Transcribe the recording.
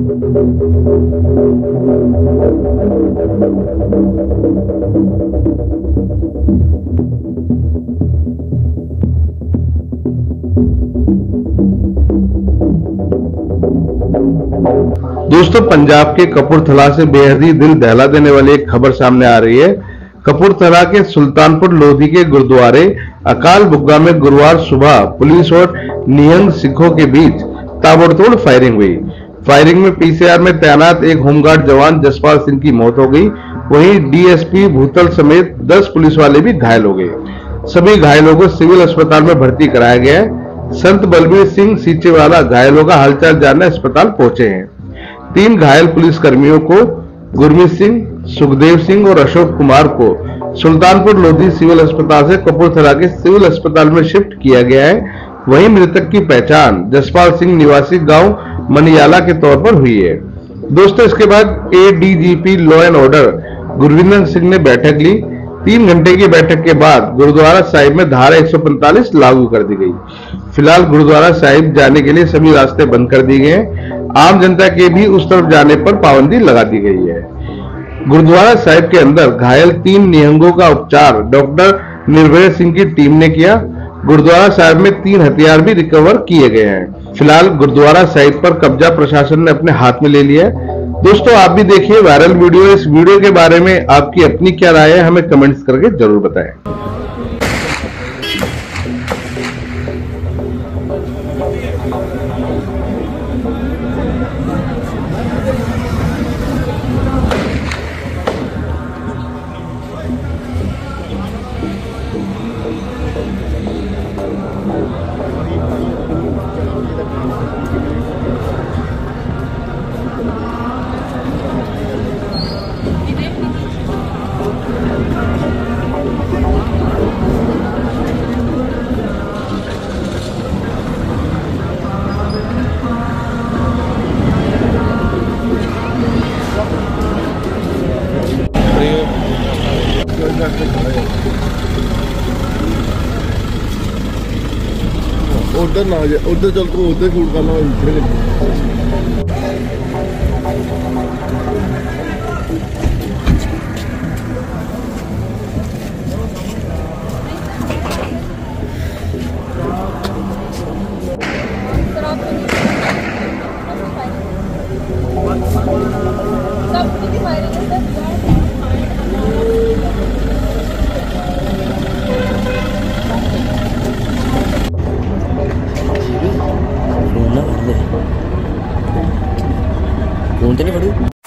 दोस्तों, पंजाब के कपूरथला से बेहद ही दिल दहला देने वाली एक खबर सामने आ रही है। कपूरथला के सुल्तानपुर लोधी के गुरुद्वारे अकाल बुग्गा में गुरुवार सुबह पुलिस और निहंग सिखों के बीच ताबड़तोड़ फायरिंग हुई। फायरिंग में पीसीआर में तैनात एक होमगार्ड जवान जसपाल सिंह की मौत हो गई। वहीं डीएसपी भूतल समेत 10 पुलिस वाले भी घायल हो गए। सभी घायलों को सिविल अस्पताल में भर्ती कराया गया है। संत बलबीर सिंह सीचेवाला घायलों का हालचाल जानने अस्पताल पहुंचे हैं। 3 घायल पुलिसकर्मियों को गुरमीत सिंह, सुखदेव सिंह और अशोक कुमार को सुल्तानपुर लोधी सिविल अस्पताल से कपूरथला के सिविल अस्पताल में शिफ्ट किया गया है। वहीं मृतक की पहचान जसपाल सिंह निवासी गांव मनियाला के तौर पर हुई है। दोस्तों, इसके बाद ADGP law and order Gurvinder Singh ने बैठक ली। 3 घंटे की बैठक के बाद गुरुद्वारा साहिब में धारा 145 लागू कर दी गई। फिलहाल गुरुद्वारा साहिब जाने के लिए सभी रास्ते बंद कर दिए गए हैं। आम जनता के भी उस तरफ जाने पर पाबंदी लगा दी गई है। गुरुद्वारा साहिब के अंदर घायल 3 निहंगों का उपचार डॉक्टर निर्भय सिंह की टीम ने किया। गुरुद्वारा साहिब में 3 हथियार भी रिकवर किए गए हैं। फिलहाल गुरुद्वारा साहिब पर कब्जा प्रशासन ने अपने हाथ में ले लिया है। दोस्तों, आप भी देखिए वायरल वीडियो। इस वीडियो के बारे में आपकी अपनी क्या राय है, हमें कमेंट्स करके जरूर बताएं। उधर ना जाए, उधर चल को उधर शूट करना। फोन तो नहीं पड़ू।